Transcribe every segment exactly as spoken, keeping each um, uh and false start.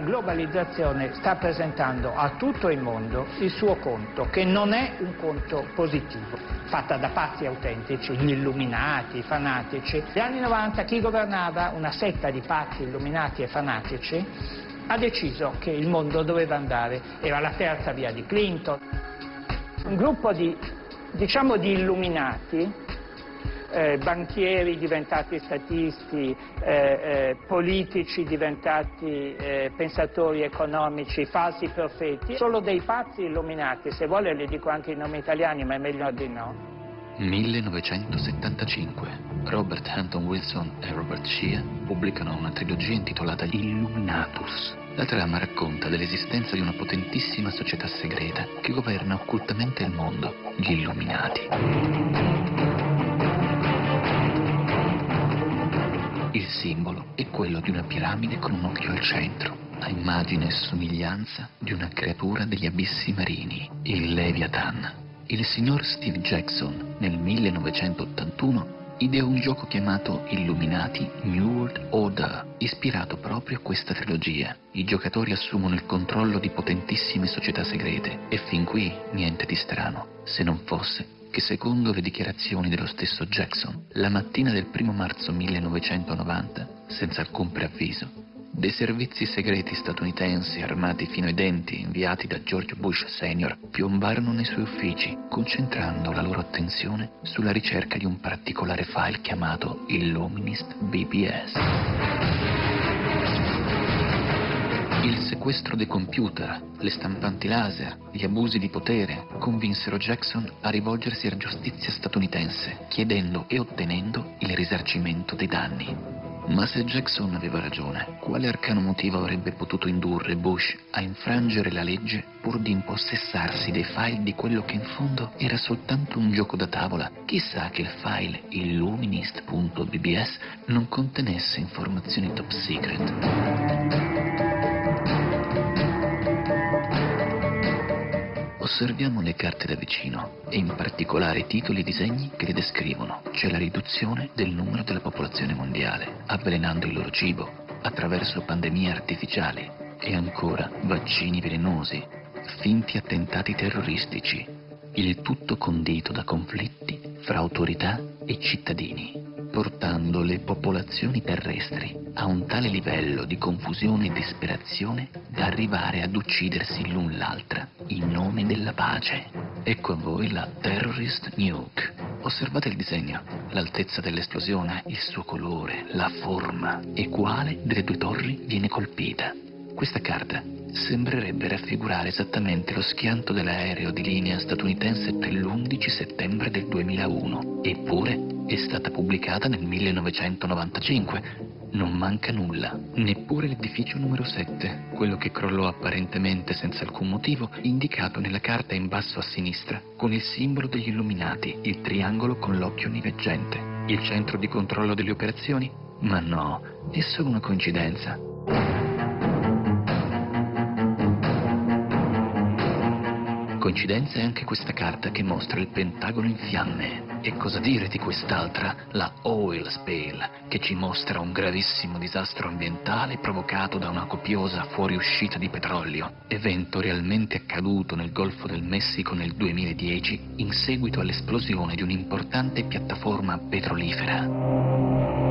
globalizzazione sta presentando a tutto il mondo il suo conto, che non è un conto positivo, fatta da pazzi autentici, gli illuminati, i fanatici. Negli anni novanta chi governava, una setta di pazzi, illuminati e fanatici, ha deciso che il mondo doveva andare, era la terza via di Clinton. Un gruppo di, diciamo, di illuminati, Eh, banchieri diventati statisti, eh, eh, politici diventati eh, pensatori economici, falsi profeti, solo dei pazzi illuminati, se vuole le dico anche i nomi italiani, ma è meglio di no. millenovecentosettantacinque. Robert Anton Wilson e Robert Shea pubblicano una trilogia intitolata Illuminatus. La trama racconta dell'esistenza di una potentissima società segreta che governa occultamente il mondo, gli Illuminati. Il simbolo è quello di una piramide con un occhio al centro, a immagine e somiglianza di una creatura degli abissi marini, il Leviathan. Il signor Steve Jackson, nel millenovecentottantuno, ideò un gioco chiamato Illuminati New World Order, ispirato proprio a questa trilogia. I giocatori assumono il controllo di potentissime società segrete e fin qui niente di strano, se non fosse che secondo le dichiarazioni dello stesso Jackson, la mattina del primo marzo millenovecentonovanta, senza alcun preavviso, dei servizi segreti statunitensi armati fino ai denti inviati da George Bush senior piombarono nei suoi uffici, concentrando la loro attenzione sulla ricerca di un particolare file chiamato Illuminist B B S. Il sequestro dei computer, le stampanti laser, gli abusi di potere convinsero Jackson a rivolgersi alla giustizia statunitense, chiedendo e ottenendo il risarcimento dei danni. Ma se Jackson aveva ragione, quale arcano motivo avrebbe potuto indurre Bush a infrangere la legge pur di impossessarsi dei file di quello che in fondo era soltanto un gioco da tavola? Chissà che il file illuminist punto b b s non contenesse informazioni top secret. Osserviamo le carte da vicino e in particolare i titoli e i disegni che le descrivono. C'è la riduzione del numero della popolazione mondiale, avvelenando il loro cibo, attraverso pandemie artificiali e ancora vaccini velenosi, finti attentati terroristici, il tutto condito da conflitti fra autorità e cittadini, portando le popolazioni terrestri a un tale livello di confusione e disperazione da arrivare ad uccidersi l'un l'altra in nome della pace. Ecco a voi la Terrorist Nuke. Osservate il disegno, l'altezza dell'esplosione, il suo colore, la forma e quale delle due torri viene colpita. Questa carta sembrerebbe raffigurare esattamente lo schianto dell'aereo di linea statunitense per l'undici settembre del duemilauno, eppure è stata pubblicata nel millenovecentonovantacinque. Non manca nulla, neppure l'edificio numero sette, quello che crollò apparentemente senza alcun motivo, indicato nella carta in basso a sinistra, con il simbolo degli Illuminati, il triangolo con l'occhio onniveggente. Il centro di controllo delle operazioni? Ma no, è solo una coincidenza. Coincidenza è anche questa carta che mostra il Pentagono in fiamme. E cosa dire di quest'altra, la Oil Spill, che ci mostra un gravissimo disastro ambientale provocato da una copiosa fuoriuscita di petrolio, evento realmente accaduto nel Golfo del Messico nel duemiladieci in seguito all'esplosione di un'importante piattaforma petrolifera.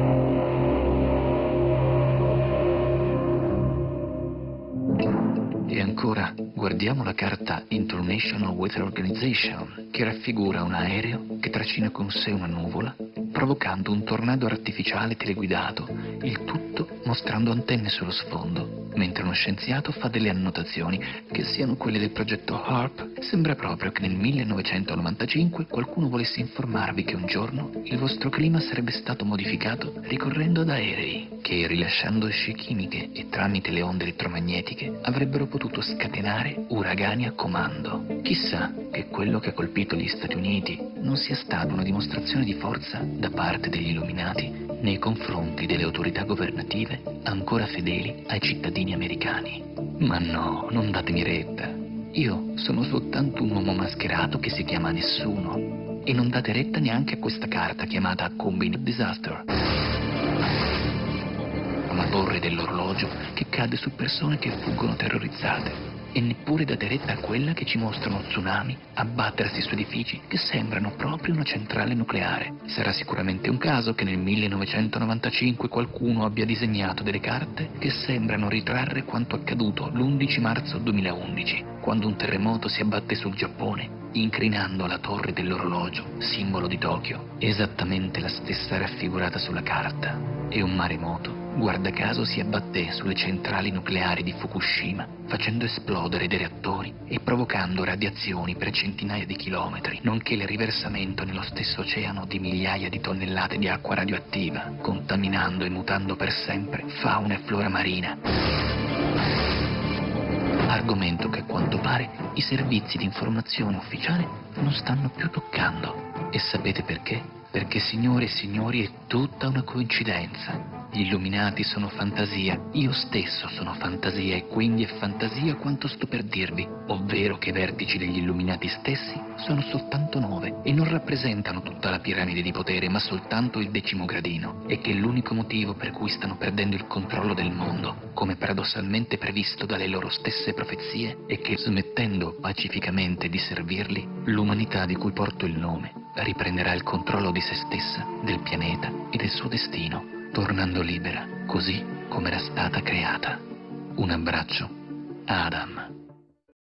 E ancora, guardiamo la carta International Weather Organization, che raffigura un aereo che trascina con sé una nuvola, provocando un tornado artificiale teleguidato, il tutto mostrando antenne sullo sfondo, mentre uno scienziato fa delle annotazioni che siano quelle del progetto HARP. Sembra proprio che nel millenovecentonovantacinque qualcuno volesse informarvi che un giorno il vostro clima sarebbe stato modificato ricorrendo ad aerei, che rilasciando scie chimiche e tramite le onde elettromagnetiche avrebbero potuto scatenare uragani a comando. Chissà che quello che ha colpito gli Stati Uniti non sia stata una dimostrazione di forza da parte degli Illuminati nei confronti delle autorità governative ancora fedeli ai cittadini americani. Ma no, non datemi retta. Io sono soltanto un uomo mascherato che si chiama Nessuno. E non date retta neanche a questa carta chiamata Combined Disaster. Ma torre dell'orologio che cade su persone che fuggono terrorizzate. E neppure date retta a quella che ci mostra uno tsunami abbattersi su edifici che sembrano proprio una centrale nucleare. Sarà sicuramente un caso che nel millenovecentonovantacinque qualcuno abbia disegnato delle carte che sembrano ritrarre quanto accaduto l'undici marzo duemilaundici, quando un terremoto si abbatte sul Giappone, incrinando la torre dell'orologio, simbolo di Tokyo, esattamente la stessa raffigurata sulla carta. E un maremoto, guarda caso, si abbatté sulle centrali nucleari di Fukushima, facendo esplodere dei reattori e provocando radiazioni per centinaia di chilometri, nonché il riversamento nello stesso oceano di migliaia di tonnellate di acqua radioattiva, contaminando e mutando per sempre fauna e flora marina. Argomento che a quanto pare i servizi di informazione ufficiali non stanno più toccando. E sapete perché? Perché, signore e signori, è tutta una coincidenza. Gli Illuminati sono fantasia, io stesso sono fantasia, e quindi è fantasia quanto sto per dirvi, ovvero che i vertici degli Illuminati stessi sono soltanto nove e non rappresentano tutta la piramide di potere, ma soltanto il decimo gradino, e che l'unico motivo per cui stanno perdendo il controllo del mondo, come paradossalmente previsto dalle loro stesse profezie, è che, smettendo pacificamente di servirli, l'umanità di cui porto il nome riprenderà il controllo di se stessa, del pianeta e del suo destino, tornando libera, così come era stata creata. Un abbraccio, Adam.